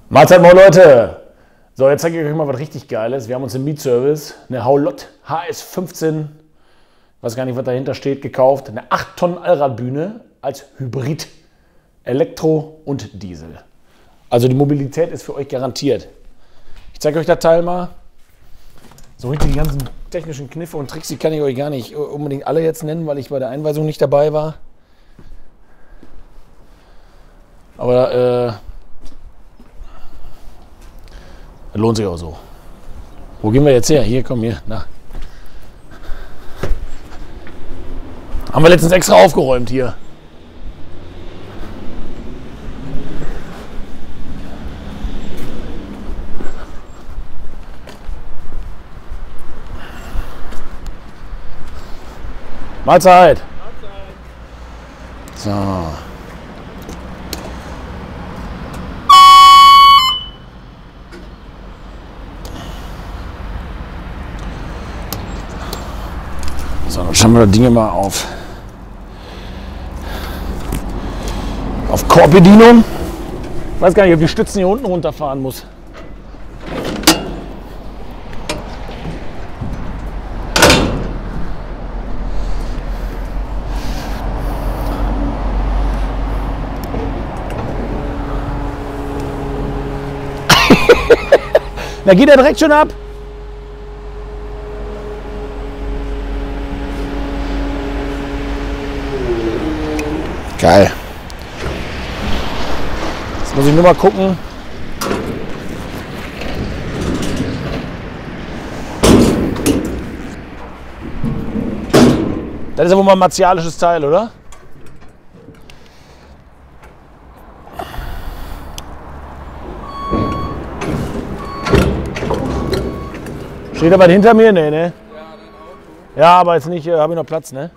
Mahlzeit, moin Leute! So, jetzt zeige ich euch mal was richtig Geiles. Wir haben uns im Mietservice eine Haulott HS15, weiß gar nicht, was dahinter steht, gekauft. Eine 8 Tonnen Allradbühne als Hybrid. Elektro und Diesel. Also die Mobilität ist für euch garantiert. Ich zeige euch das Teil mal. So richtig die ganzen technischen Kniffe und Tricks, die kann ich euch gar nicht unbedingt alle jetzt nennen, weil ich bei der Einweisung nicht dabei war. Aber das lohnt sich auch so. Wo gehen wir jetzt her? Hier, komm, hier. Na. Haben wir letztens extra aufgeräumt hier. Mahlzeit. So. So, dann schauen wir das Ding mal auf Korbedienung. Ich weiß gar nicht, ob die Stützen hier unten runterfahren muss. Da geht er direkt schon ab. Geil. Jetzt muss ich nur mal gucken. Das ist ja wohl mal ein martialisches Teil, oder? Steht aber hinter mir? Nee, ne? Ja, dein Auto. Ja, aber jetzt nicht, habe ich noch Platz, ne?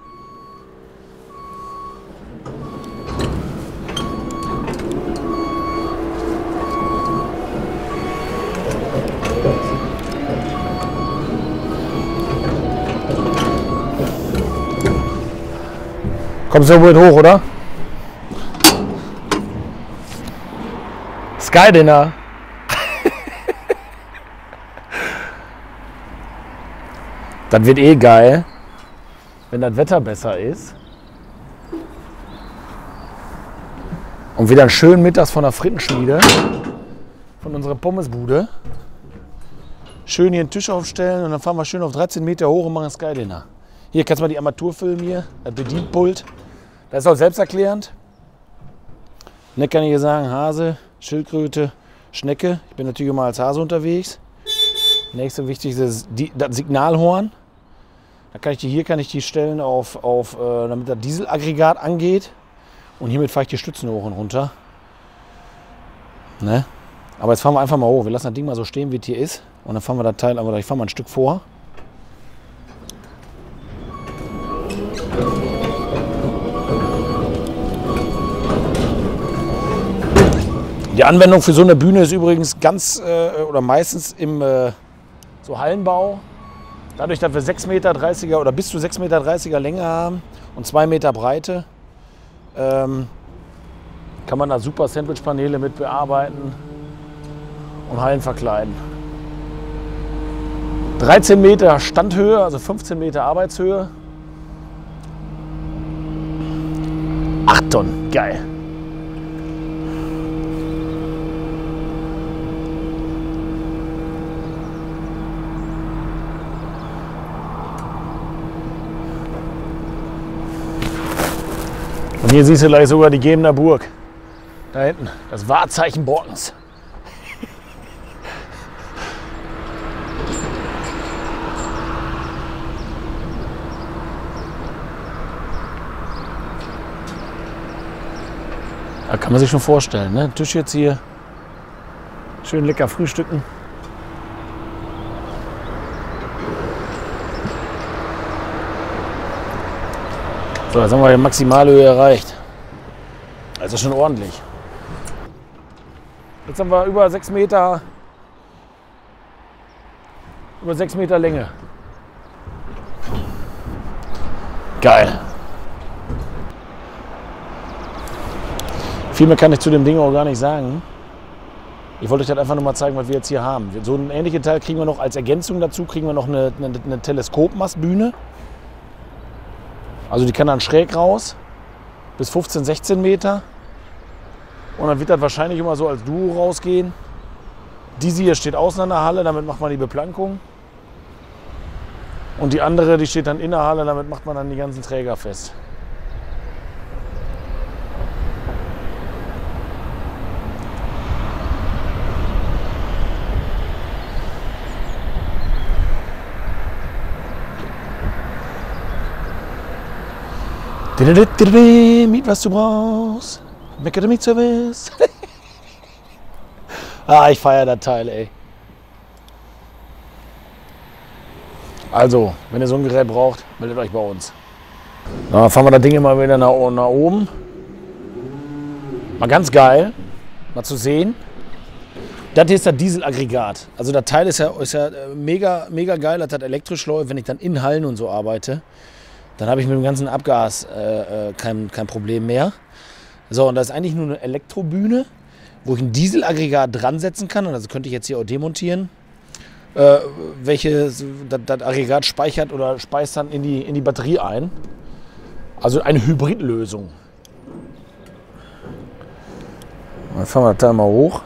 Kommst du wohl hoch, oder? Skydinner. Das wird eh geil, wenn das Wetter besser ist. Und wir dann schön mittags von der Frittenschmiede, von unserer Pommesbude, schön hier einen Tisch aufstellen und dann fahren wir schön auf 13 Meter hoch und machen ein Skydinner. Hier kannst du mal die Armatur filmen hier, das Bedienpult. Das ist auch selbsterklärend. Ne, kann ich hier sagen, Hase, Schildkröte, Schnecke. Ich bin natürlich immer als Hase unterwegs. Nächste wichtigste ist das Signalhorn. Da kann ich die stellen damit das Dieselaggregat angeht. Und hiermit fahre ich die Stützen hoch und runter. Ne? Aber jetzt fahren wir einfach mal hoch. Wir lassen das Ding mal so stehen, wie es hier ist. Und dann fahren wir das Teil, aber ich fahre mal ein Stück vor. Die Anwendung für so eine Bühne ist übrigens ganz oder meistens im so Hallenbau. Dadurch, dass wir 6,30 Meter oder bis zu 6,30 Meter Länge haben und 2 Meter Breite, kann man da super Sandwichpaneele mit bearbeiten und Hallen verkleiden. 13 Meter Standhöhe, also 15 Meter Arbeitshöhe. 8 Tonnen, geil. Und hier siehst du gleich sogar die Gebener Burg. Da hinten, das Wahrzeichen Borkens. Da kann man sich schon vorstellen, ne? Tisch jetzt hier, schön lecker frühstücken. So, jetzt haben wir die Maximalhöhe erreicht. Also schon ordentlich. Jetzt haben wir über 6 Meter Länge. Geil. Viel mehr kann ich zu dem Ding auch gar nicht sagen. Ich wollte euch das einfach nur mal zeigen, was wir jetzt hier haben. So ein ähnliches Teil kriegen wir noch als Ergänzung dazu, kriegen wir noch eine Teleskopmastbühne. Also die kann dann schräg raus, bis 15, 16 Meter. Und dann wird das wahrscheinlich immer so als Duo rausgehen. Diese hier steht außen an der Halle, damit macht man die Beplankung. Und die andere, die steht dann in der Halle, damit macht man dann die ganzen Träger fest. Miet, was du brauchst. Meckere mit Service. Ich feiere das Teil, ey. Also, wenn ihr so ein Gerät braucht, meldet euch bei uns. Dann fahren wir das Ding immer wieder nach oben. Mal ganz geil, mal zu sehen. Das hier ist das Dieselaggregat. Also das Teil ist ja mega geil, dass das elektrisch läuft. Wenn ich dann in Hallen und so arbeite, dann habe ich mit dem ganzen Abgas kein Problem mehr. So, und das ist eigentlich nur eine Elektrobühne, wo ich ein Dieselaggregat dran setzen kann. Und das könnte ich jetzt hier auch demontieren. Welches das Aggregat speichert oder speist dann in die Batterie ein. Also eine Hybridlösung. Dann fahren wir das Teil mal hoch.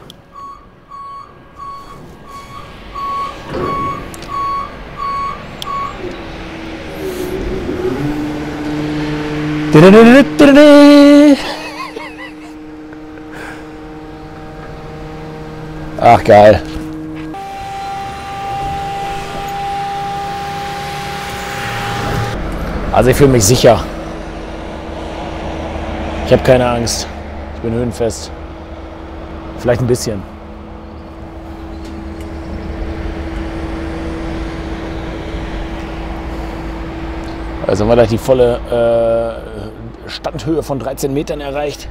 Ach, geil. Also ich fühle mich sicher. Ich habe keine Angst. Ich bin höhenfest. Vielleicht ein bisschen. Also haben wir gleich die volle Standhöhe von 13 Metern erreicht.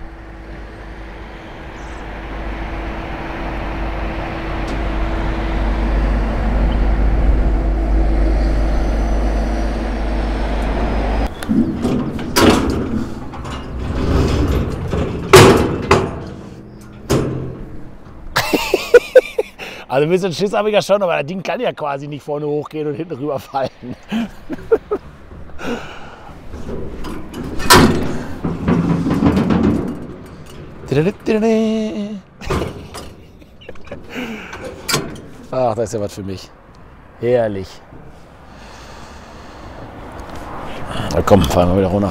Also ein bisschen Schiss habe ich ja schon, aber das Ding kann ja quasi nicht vorne hochgehen und hinten rüberfallen. Ach, das ist ja was für mich. Herrlich. Na komm, fahren wir wieder runter.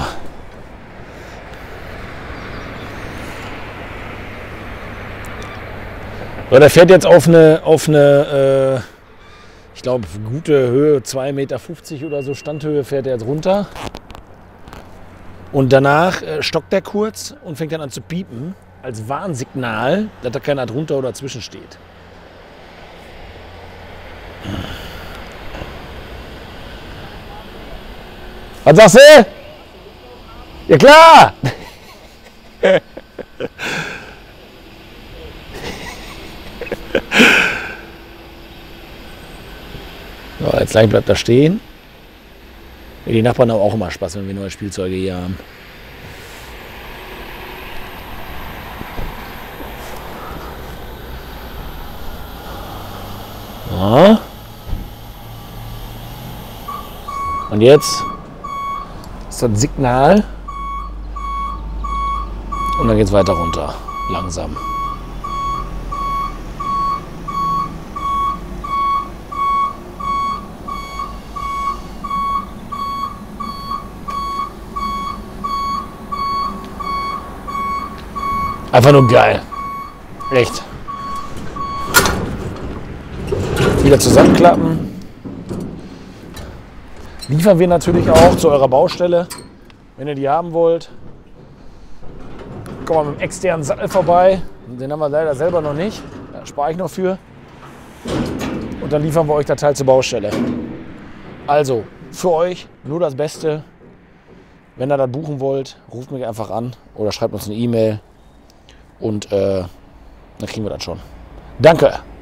So, der fährt jetzt auf eine ich glaube, gute Höhe, 2,50 Meter oder so Standhöhe fährt er jetzt runter. Und danach stockt er kurz und fängt dann an zu piepen, als Warnsignal, dass da keiner drunter oder dazwischen steht. Was sagst du? Ja klar! So, jetzt gleich bleibt er stehen. Die Nachbarn haben auch immer Spaß, wenn wir neue Spielzeuge hier haben. Ja. Und jetzt ist das Signal. Und dann geht es weiter runter. Langsam. Einfach nur geil. Echt. Wieder zusammenklappen. Liefern wir natürlich auch zu eurer Baustelle, wenn ihr die haben wollt. Kommt mal mit dem externen Sattel vorbei. Den haben wir leider selber noch nicht. Da spare ich noch für. Und dann liefern wir euch das Teil zur Baustelle. Also, für euch nur das Beste. Wenn ihr das buchen wollt, ruft mich einfach an oder schreibt uns eine E-Mail. Und dann kriegen wir das schon. Danke!